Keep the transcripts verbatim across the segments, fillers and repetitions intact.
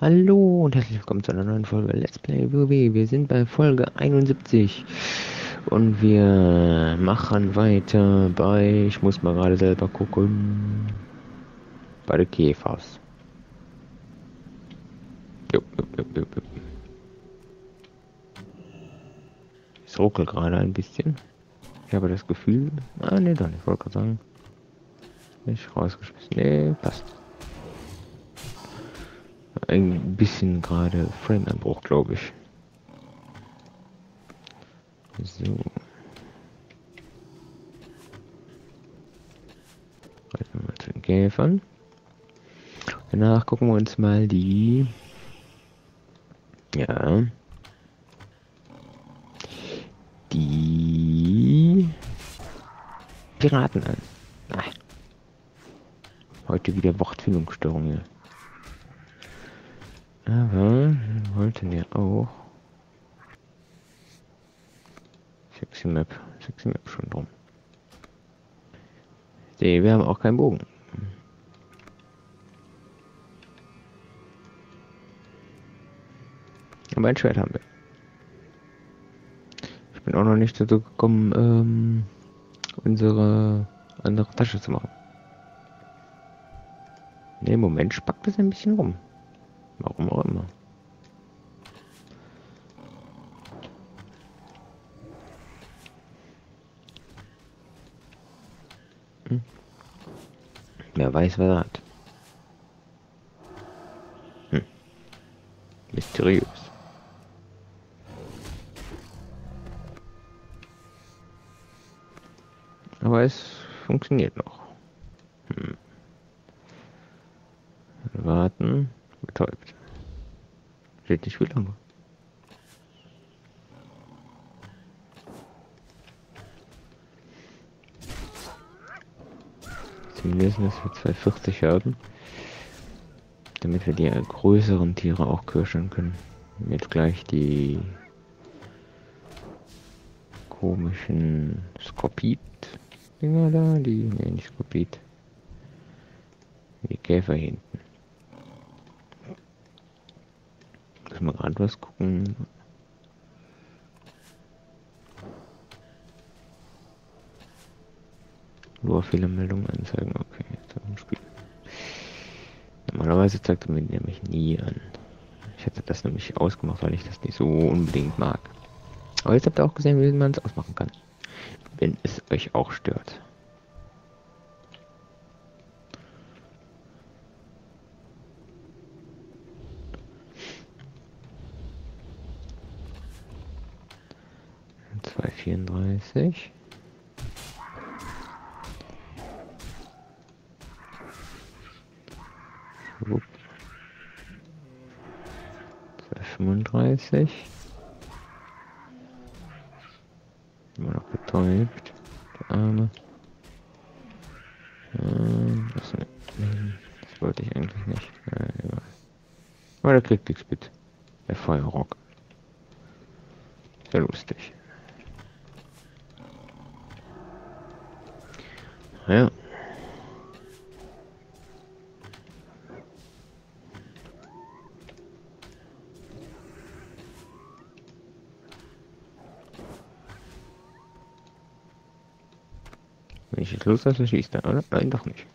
Hallo und herzlich willkommen zu einer neuen Folge Let's Play WoW. Wir sind bei Folge einundsiebzig und wir machen weiter bei, ich muss mal gerade selber gucken, bei der Käfers. Jo, jo, jo, jo, jo. Es ruckelt gerade ein bisschen. Ich habe das Gefühl, ah ne, doch nicht, ich wollte gerade sagen, nicht rausgeschmissen, ne, passt. Ein bisschen gerade Frame-Anbruch, glaube ich. So. Reiten wir mal zu den Käfern. Danach gucken wir uns mal die, ja, die Piraten an. Ach, heute wieder Wortfindungsstörung hier. Aber wir wollten ja auch Sexy Map, Sexy Map schon drum. Nee, wir haben auch keinen Bogen. Aber ein Schwert haben wir. Ich bin auch noch nicht dazu gekommen, ähm, unsere andere Tasche zu machen. Ne, im Moment spackt es ein bisschen rum. Warum auch immer. Hm. Wer weiß, was er hat. Hm. Mysteriös. Aber es funktioniert noch. Hm. Warten. Betäubt. Steht nicht wie lange. Zumindest, dass wir zweihundertvierzig haben. Damit wir die größeren Tiere auch kirschern können. Jetzt gleich die komischen Skorpit-Dinger da, die, ne, nicht Skorpit. Die Käfer hinten. Muss mal gerade was gucken. Nur Fehlermeldungen anzeigen, okay, jetzt im Spiel. Normalerweise zeigt er mir die nämlich nie an. Ich hätte das nämlich ausgemacht, weil ich das nicht so unbedingt mag. Aber jetzt habt ihr auch gesehen, wie man es ausmachen kann. Wenn es euch auch stört. zwei vierunddreißig. zwei fünfunddreißig. Immer noch betäubt. Der Arme. Ähm, das, das wollte ich eigentlich nicht. Ja, egal. Aber der kriegt nichts mit. Der Feuerrock. Sehr lustig. Ja. Wenn ich jetzt loslasse, schießt er, oder? Nein, doch nicht.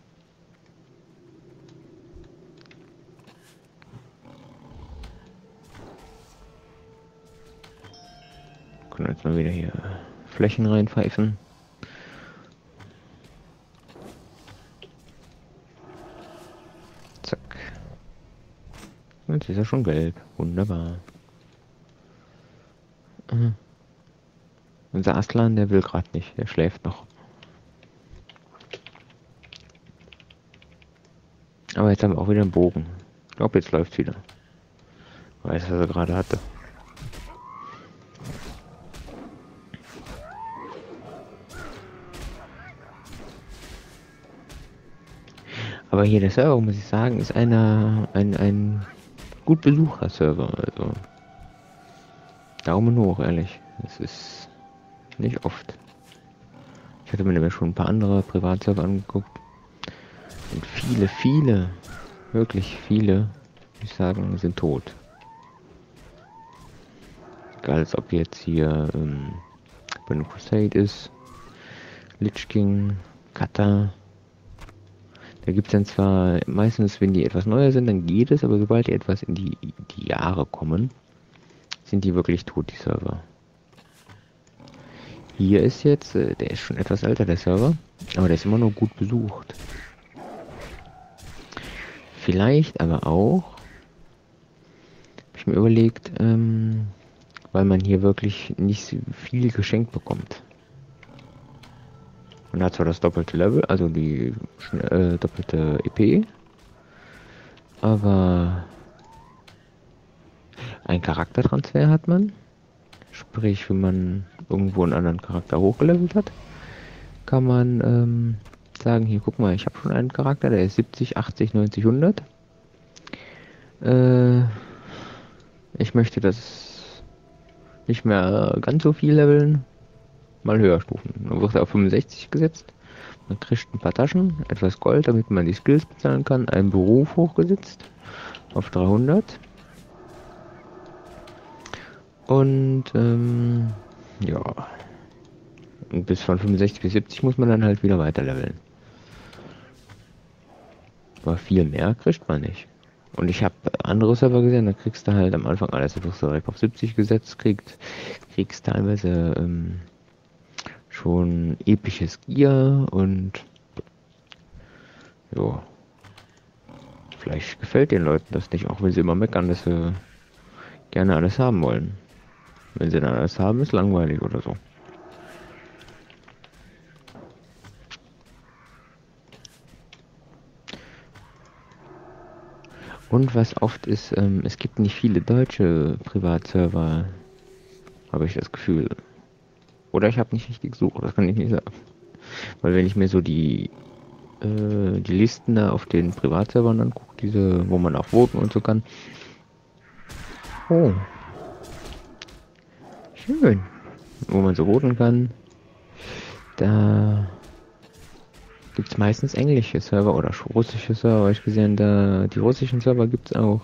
Können jetzt mal wieder hier Flächen reinpfeifen. Zack. Jetzt ist er schon gelb. Wunderbar. Mhm. Unser Aslan, der will gerade nicht. Der schläft noch. Aber jetzt haben wir auch wieder einen Bogen. Ich glaube, jetzt läuft wieder. Weiß, was er gerade hatte. Aber hier der Server, muss ich sagen, ist einer ein, ein gut besuchter Server. Also Daumen hoch, ehrlich. Es ist nicht oft. Ich hatte mir nämlich schon ein paar andere Privatserver angeguckt. Und viele, viele, wirklich viele ich sagen, sind tot. Egal, als ob jetzt hier ähm, Burning Crusade ist, Lich King, Kata. Da gibt es dann zwar meistens, wenn die etwas neuer sind, dann geht es, aber sobald die etwas in die, die Jahre kommen, sind die wirklich tot, die Server. Hier ist jetzt, äh, der ist schon etwas älter, der Server, aber der ist immer noch gut besucht. Vielleicht aber auch, habe ich mir überlegt, ähm, weil man hier wirklich nicht so viel geschenkt bekommt. Man hat zwar das doppelte Level, also die äh, doppelte E P, aber ein Charaktertransfer hat man. Sprich, wenn man irgendwo einen anderen Charakter hochgelevelt hat, kann man ähm, sagen, hier guck mal, ich habe schon einen Charakter, der ist siebzig, achtzig, neunzig, hundert. Äh, ich möchte das nicht mehr ganz so viel leveln, mal höher stufen. Dann wird er auf fünfundsechzig gesetzt. Man kriegt ein paar Taschen, etwas Gold, damit man die Skills bezahlen kann. Einen Beruf hochgesetzt auf dreihundert. Und ähm, ja, und bis von fünfundsechzig bis siebzig muss man dann halt wieder weiter leveln. Aber viel mehr kriegt man nicht. Und ich habe andere Server gesehen, da kriegst du halt am Anfang alles direkt auf siebzig gesetzt, kriegst, kriegst teilweise ähm, schon episches Gear und ja, vielleicht gefällt den Leuten das nicht, auch wenn sie immer meckern, dass sie gerne alles haben wollen. Wenn sie dann alles haben, ist langweilig oder so. Und was oft ist, ähm, es gibt nicht viele deutsche Privatserver, habe ich das Gefühl. Oder ich habe nicht richtig gesucht, das kann ich nicht sagen. Weil wenn ich mir so die, äh, die Listen da auf den Privatservern angucke, diese, wo man auch voten und so kann. Oh. Schön. Wo man so voten kann. Da gibt es meistens englische Server oder russische Server, habe ich gesehen. Da, die russischen Server gibt es auch.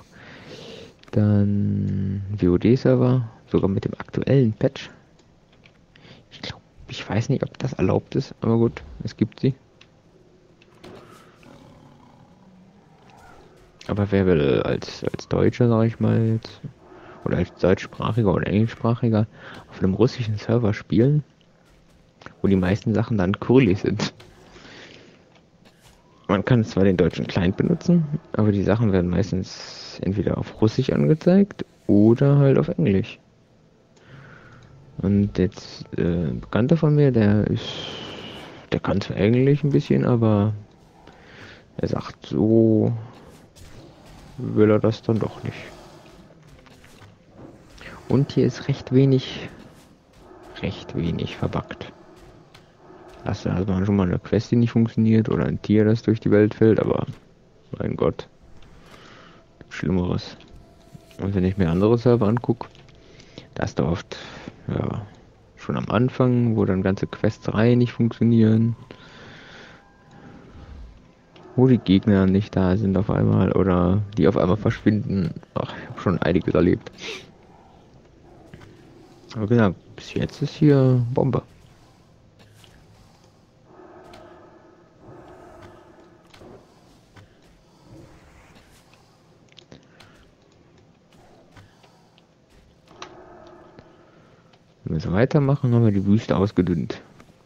Dann W O D-Server, sogar mit dem aktuellen Patch. Ich glaube, ich weiß nicht, ob das erlaubt ist, aber gut, es gibt sie. Aber wer will als, als Deutscher, sag ich mal, jetzt, oder als Deutschsprachiger oder Englischsprachiger auf einem russischen Server spielen, wo die meisten Sachen dann Kurli sind. Man kann zwar den deutschen Client benutzen, aber die Sachen werden meistens entweder auf Russisch angezeigt oder halt auf Englisch. Und jetzt äh, ein Bekannter von mir, der ist, der kann zwar Englisch ein bisschen, aber er sagt, so will er das dann doch nicht. Und hier ist recht wenig, recht wenig verbuggt. Hast du also schon mal eine Quest, die nicht funktioniert oder ein Tier, das durch die Welt fällt, aber mein Gott, Schlimmeres. Und wenn ich mir andere Server angucke, da ist da oft, ja, schon am Anfang, wo dann ganze Questreihen nicht funktionieren, wo die Gegner nicht da sind auf einmal oder die auf einmal verschwinden. Ach, ich habe schon einiges erlebt. Aber genau, bis jetzt ist hier Bombe. Wenn wir so weitermachen, haben wir die Wüste ausgedünnt.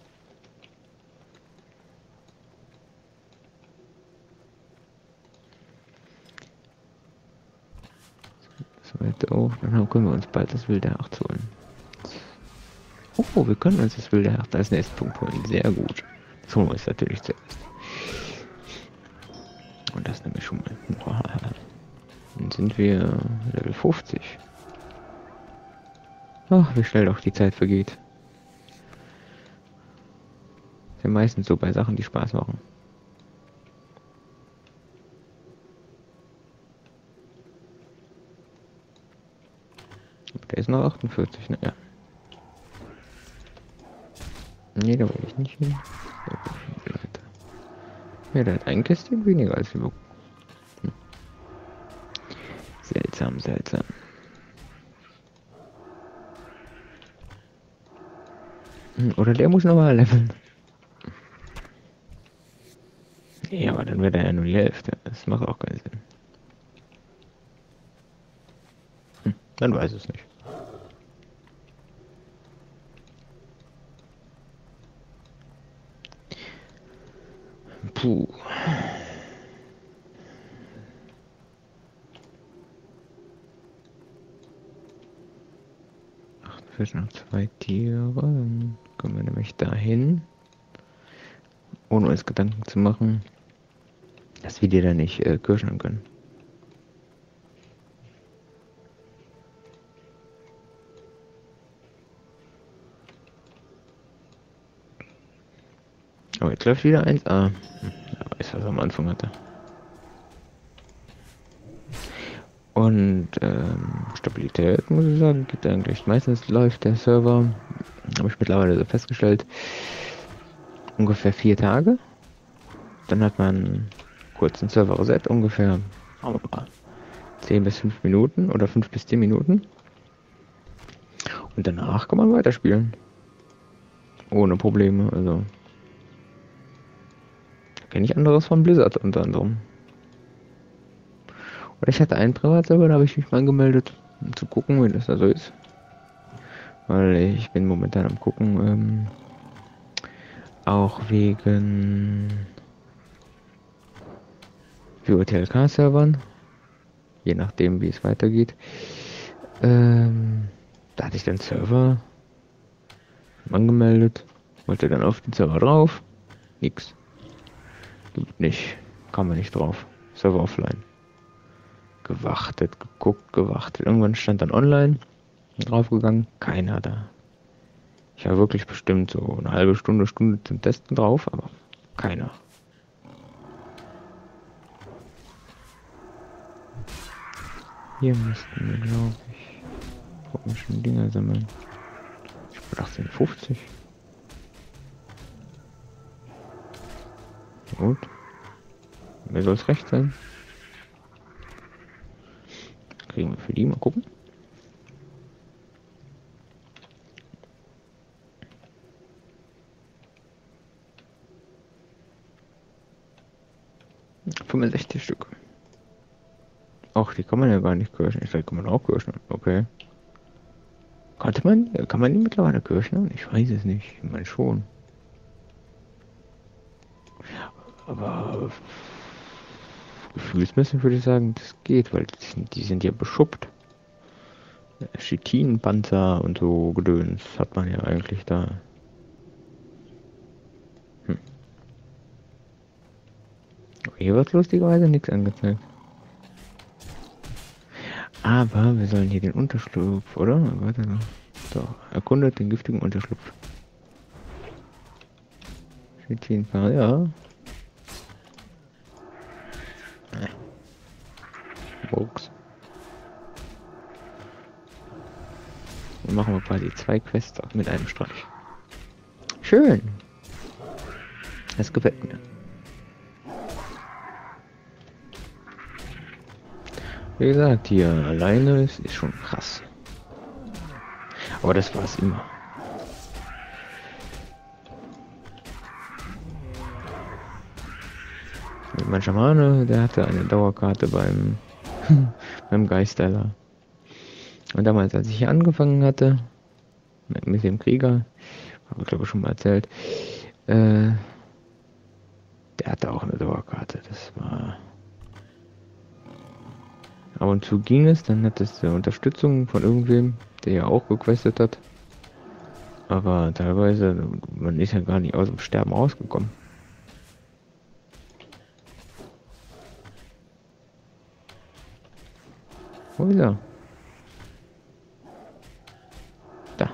So weiter auf, dann können wir uns bald das wilde Herz holen. Oh, wir können uns das wilde Herz als Nestpunkt holen. Sehr gut. Das holen wir uns natürlich zuerst. Und das nämlich schon mal. Dann sind wir Level fünfzig. Ach, wie schnell doch die Zeit vergeht. Ist ja meistens so bei Sachen, die Spaß machen. Der ist noch achtundvierzig, naja. Ne, da will ich nicht hin. Ja, der hat ein Kästchen weniger als wir. Hm. Seltsam, seltsam. Hm, oder der muss nochmal leveln. Ja, aber dann wird er ja nur die Hälfte. Das macht auch keinen Sinn. Hm, dann weiß es nicht. Puh. Ach, da fehlen noch zwei Tiere. Dann kommen wir nämlich dahin. Ohne uns Gedanken zu machen, dass wir die da nicht äh, kirschen können. Oh, jetzt läuft wieder eins a. Hm, er weiß, was er am Anfang hatte. Und ähm, Stabilität, muss ich sagen, gibt eigentlich. Meistens läuft der Server, habe ich mittlerweile so festgestellt, ungefähr vier Tage. Dann hat man kurz einen Server-Reset, ungefähr zehn bis fünf Minuten oder fünf bis zehn Minuten. Und danach kann man weiterspielen. Ohne Probleme, also. Kenne ich anderes von Blizzard unter anderem. Oder ich hatte einen Privatserver, da habe ich mich mal angemeldet, um zu gucken, wie das da so ist. Weil ich bin momentan am gucken, ähm, auch wegen V O T L K-Servern, je nachdem wie es weitergeht. Ähm, da hatte ich dann Server angemeldet, wollte dann auf den Server drauf, nix. Gibt nicht, kam man nicht drauf. Server offline. Gewartet, geguckt, gewartet. Irgendwann stand dann online, draufgegangen, keiner da. Ich war wirklich bestimmt so eine halbe Stunde, Stunde zum Testen drauf, aber keiner. Hier müssten wir, glaube ich, komischen Dinger sammeln. Ich bin achtzehnhundertfünfzig. Gut. Mir soll es recht sein. Kriegen wir für die, mal gucken. fünfundsechzig Stück. Ach, die kann man ja gar nicht kirschen. Vielleicht kann man auch kirschen. Okay. Konnte man? Kann man die mittlerweile kirschen? Ich weiß es nicht. Ich meine schon. Aber gefühlsmäßig würde ich sagen, das geht, weil die sind, die sind ja beschuppt. Chitinpanzer und so Gedöns hat man ja eigentlich da. Hm. Hier wird lustigerweise nichts angezeigt. Aber wir sollen hier den Unterschlupf, oder? Warte noch. So, erkundet den giftigen Unterschlupf. Chitinpanzer, ja. Box. Dann machen wir quasi zwei Quests mit einem Streich. Schön. Das gefällt mir. Wie gesagt, hier alleine ist, ist schon krass. Aber das war es immer. Mein Schamane, der hatte eine Dauerkarte beim, beim Geisterler. Und damals, als ich hier angefangen hatte, mit, mit dem Krieger, habe ich glaube ich schon mal erzählt, äh, der hatte auch eine Dauerkarte. Das war... Ab und zu ging es, dann hat es Unterstützung von irgendwem, der ja auch requestet hat. Aber teilweise, man ist ja gar nicht aus dem Sterben rausgekommen. Wo ist er? Da.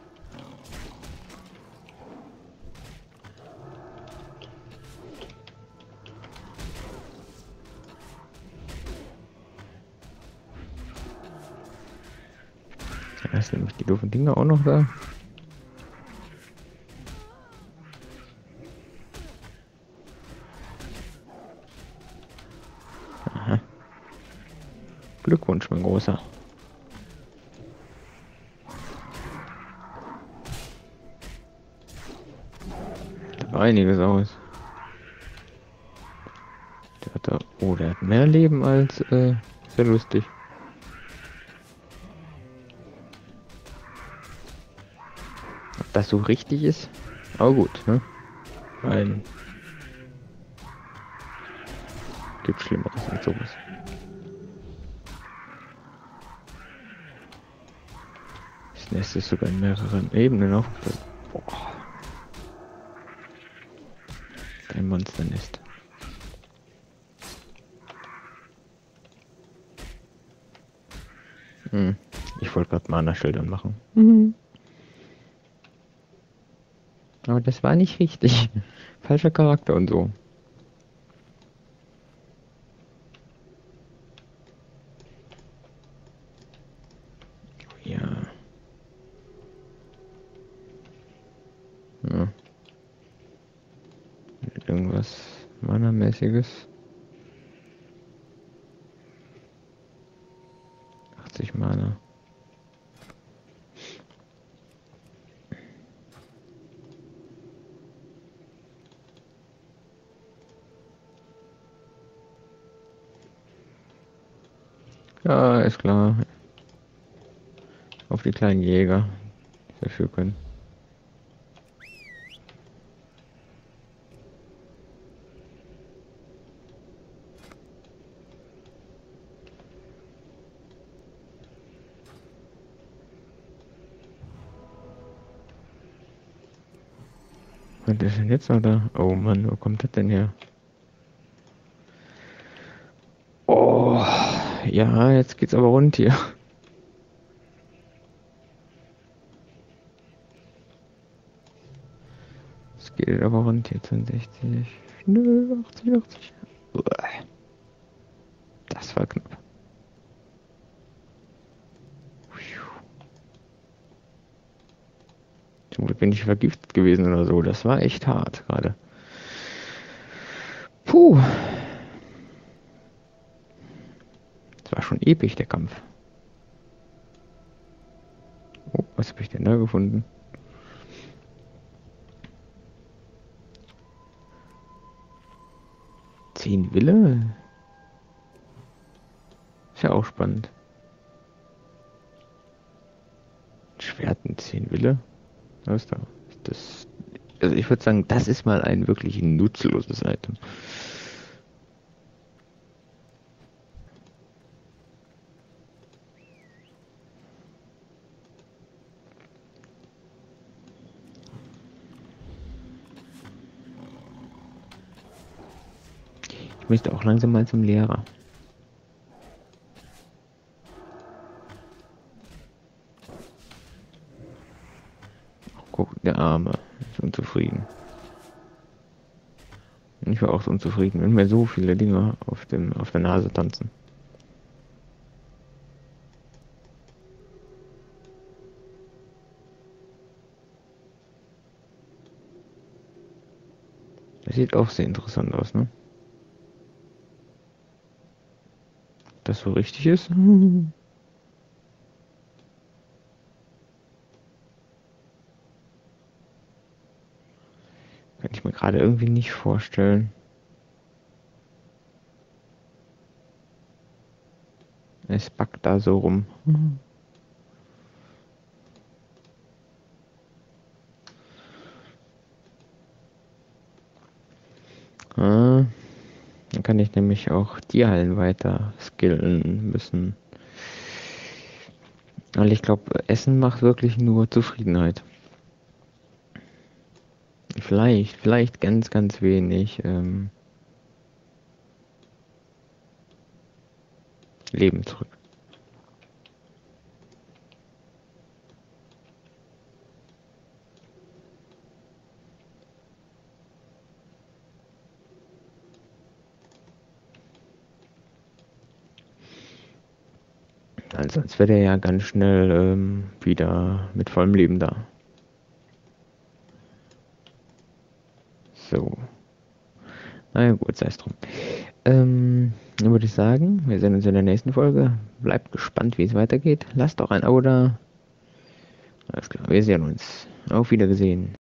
Da sind nämlich die doofen Dinger auch noch da. Glückwunsch, mein Großer. Da war einiges aus. Der hat da, oh, der hat mehr Leben als, äh, sehr lustig. Ob das so richtig ist? Aber gut, ne? Weil, gibt Schlimmeres als sowas. Das Nest ist sogar in mehreren Ebenen aufgebaut. Boah. Ein Monsternest. Hm. Ich wollte gerade Mana-Schildern machen. Mhm. Aber das war nicht richtig. Falscher Charakter und so. Ja. Ja. Irgendwas Mana-mäßiges. achtzig Mana. Ja, ist klar. Auf die kleinen Jäger. Dafür können. Was ist denn jetzt noch da? Oh Mann, wo kommt das denn her? Oh, ja, jetzt geht's aber rund hier. Es geht aber rund hier. zweiundsechzig. Nö, achtzig, achtzig. Uah. Das war knapp. Zum Glück bin ich vergiftet gewesen oder so. Das war echt hart gerade. Puh. Das war schon episch, der Kampf. Oh, was habe ich denn da gefunden? Zehn Wille? Ist ja auch spannend. Schwerten, zehn Wille? Was ist da? Das, also ich würde sagen, das ist mal ein wirklich nutzloses Item. Ich möchte auch langsam mal zum Lehrer. Guck, der Arme ist unzufrieden. Ich war auch so unzufrieden, wenn mir so viele Dinge auf, dem, auf der Nase tanzen. Das sieht auch sehr interessant aus, ne? Ob das so richtig ist? Kann ich mir gerade irgendwie nicht vorstellen. Es backt da so rum. Ah, dann kann ich nämlich auch die Hallen weiter skillen müssen. Weil ich glaube, Essen macht wirklich nur Zufriedenheit. Vielleicht, vielleicht ganz, ganz wenig ähm, Leben zurück. Also als wäre der ja ganz schnell ähm, wieder mit vollem Leben da. So. Na ja, gut, sei es drum. Ähm, dann würde ich sagen, wir sehen uns in der nächsten Folge. Bleibt gespannt, wie es weitergeht. Lasst doch ein Abo da. Alles klar, wir sehen uns. Auf Wiedersehen.